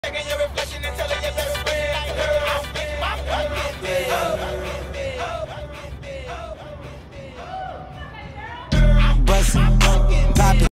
Checking your reflection and telling your best friend, like, girl, I'll fix my fucking bed. Bustin'.